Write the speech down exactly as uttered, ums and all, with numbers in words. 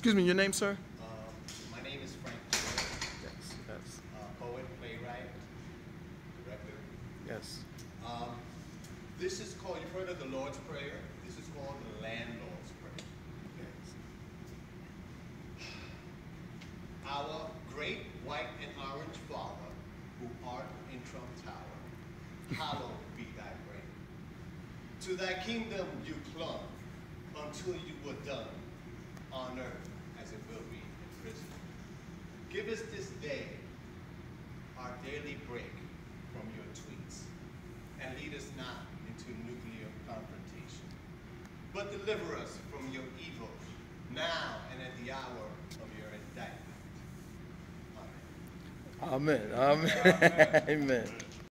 Excuse me, your name, sir? Um, my name is Frank Jordan, Yes, yes, uh, poet, playwright, director. yes. Um, this is called, you've heard of the Lord's Prayer? This is called the Landlord's Prayer. Yes. Our great white and orange Father, who art in Trump Tower, hallowed be thy reign. To thy kingdom you clung until you were done on earth as it will be in prison. Give us this day our daily break from your tweets, and lead us not into nuclear confrontation, but deliver us from your evil now and at the hour of your indictment. Amen. Amen. Amen. Amen.